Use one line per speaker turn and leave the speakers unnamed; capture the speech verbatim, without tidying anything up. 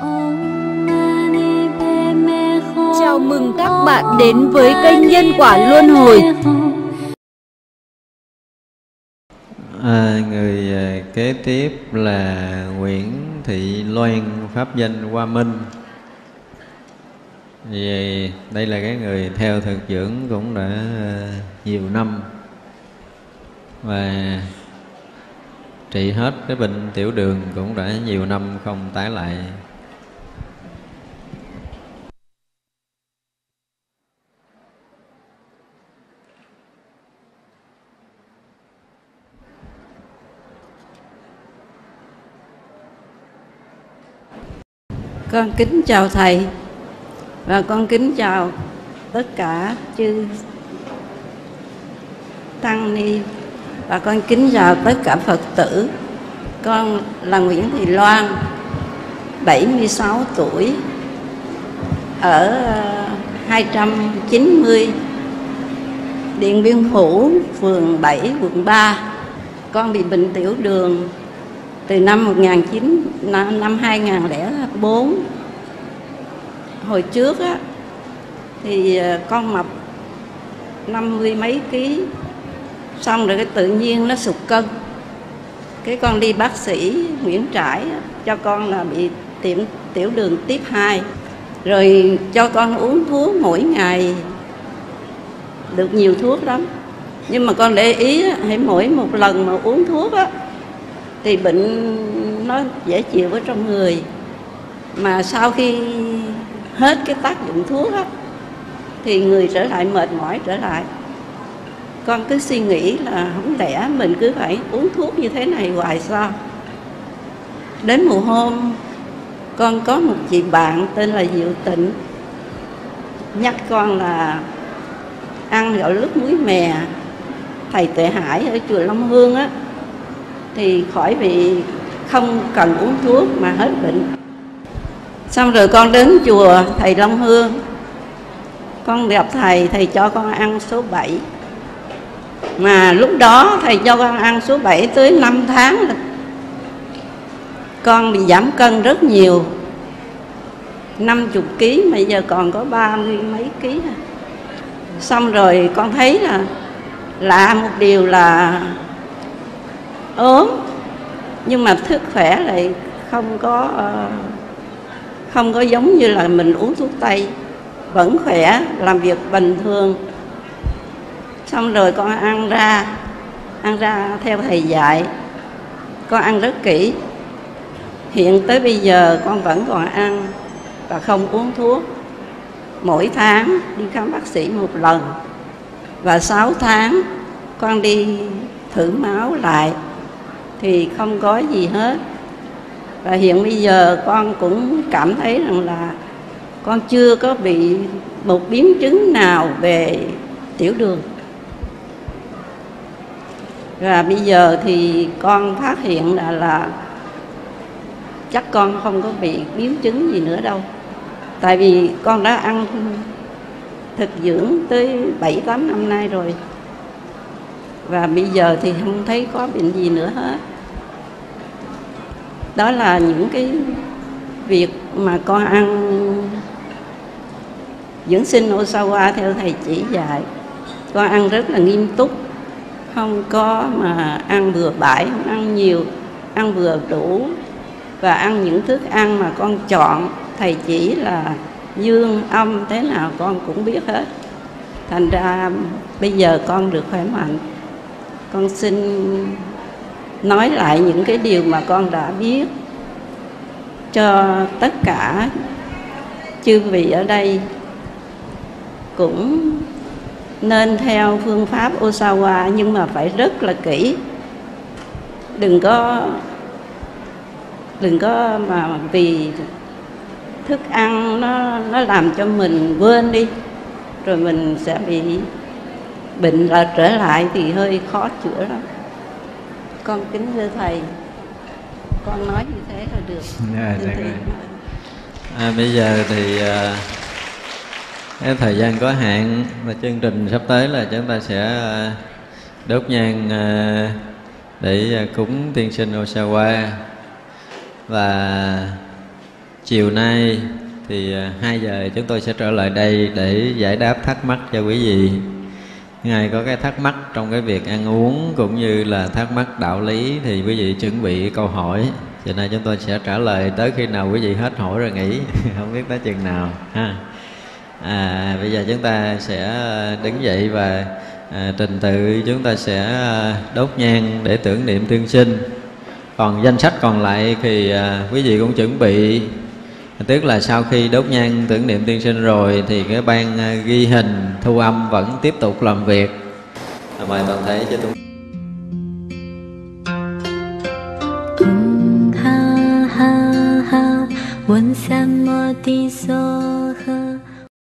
Chào mừng các bạn đến với kênh Nhân Quả Luân Hồi.
À, người kế tiếp là Nguyễn Thị Loan, pháp danh Hoa Minh. Vì đây là cái người theo thực dưỡng cũng đã nhiều năm và trị hết cái bệnh tiểu đường cũng đã nhiều năm không tái lại.
Con kính chào Thầy và con kính chào tất cả chư Tăng Ni và con kính chào tất cả Phật tử. Con là Nguyễn Thị Loan, bảy mươi sáu tuổi, ở hai trăm chín mươi Điện Biên Phủ, phường bảy, quận ba. Con bị bệnh tiểu đường từ năm một nghìn chín trăm năm hai nghìn lẻ bốn. Hồi trước á thì con mập năm mươi mấy ký, xong rồi cái tự nhiên nó sụt cân. Cái con đi bác sĩ Nguyễn Trãi cho con là bị tiểu, tiểu đường tiếp hai, rồi cho con uống thuốc mỗi ngày được nhiều thuốc lắm. Nhưng mà con để ý hãy mỗi một lần mà uống thuốc á thì bệnh nó dễ chịu ở trong người, mà sau khi hết cái tác dụng thuốc á thì người trở lại mệt mỏi trở lại. Con cứ suy nghĩ là không lẽ mình cứ phải uống thuốc như thế này hoài sao. Đến một hôm con có một chị bạn tên là Diệu Tịnh nhắc con là ăn gạo lứt muối mè thầy Tuệ Hải ở chùa Long Hương á thì khỏi bị không cần uống thuốc mà hết bệnh. Xong rồi con đến chùa thầy Long Hương, con gặp thầy, thầy cho con ăn số bảy. Mà lúc đó thầy cho con ăn số bảy tới năm tháng rồi. Con bị giảm cân rất nhiều, năm mươi ký mà giờ còn có ba mươi mấy ký. Xong rồi con thấy là lạ một điều là ốm, nhưng mà sức khỏe lại không có không có giống như là mình uống thuốc tây, vẫn khỏe, làm việc bình thường. Xong rồi con ăn ra ăn ra theo thầy dạy, con ăn rất kỹ. Hiện tới bây giờ con vẫn còn ăn và không uống thuốc. Mỗi tháng đi khám bác sĩ một lần, và sáu tháng con đi thử máu lại thì không có gì hết. Và hiện bây giờ con cũng cảm thấy rằng là con chưa có bị một biến chứng nào về tiểu đường. Và bây giờ thì con phát hiện là, là chắc con không có bị biến chứng gì nữa đâu. Tại vì con đã ăn thực dưỡng tới bảy tám năm nay rồi. Và bây giờ thì không thấy có bệnh gì nữa hết. Đó là những cái việc mà con ăn dưỡng sinh Osawa theo thầy chỉ dạy. Con ăn rất là nghiêm túc, không có mà ăn bừa bãi, không ăn nhiều, ăn vừa đủ. Và ăn những thức ăn mà con chọn, thầy chỉ là dương, âm thế nào con cũng biết hết. Thành ra bây giờ con được khỏe mạnh. Con xin nói lại những cái điều mà con đã biết cho tất cả chư vị ở đây cũng nên theo phương pháp Osawa, nhưng mà phải rất là kỹ. Đừng có đừng có mà vì thức ăn nó nó làm cho mình quên đi, rồi mình sẽ bị bệnh là trở lại thì hơi khó chữa lắm. Con kính thưa thầy, con nói như thế là được.
À, được rồi. À, bây giờ thì uh, cái thời gian có hạn, và chương trình sắp tới là chúng ta sẽ uh, đốt nhang uh, để uh, cúng tiên sinh Osawa. Và chiều nay thì hai giờ chúng tôi sẽ trở lại đây để giải đáp thắc mắc cho quý vị. Ngài có cái thắc mắc trong cái việc ăn uống cũng như là thắc mắc đạo lý thì quý vị chuẩn bị câu hỏi. Cho nên chúng tôi sẽ trả lời tới khi nào quý vị hết hỏi rồi nghỉ. Không biết tới chừng nào ha. À, bây giờ chúng ta sẽ đứng dậy và à, trình tự chúng ta sẽ đốt nhang để tưởng niệm thương sinh. Còn danh sách còn lại thì à, quý vị cũng chuẩn bị. Tức là sau khi đốt nhang tưởng niệm tiên sinh rồi thì cái ban ghi hình thu âm vẫn tiếp tục làm việc. Mời toàn thể cho tôi.
Ha ha ha, Vân Sam Mô Ti So Ha.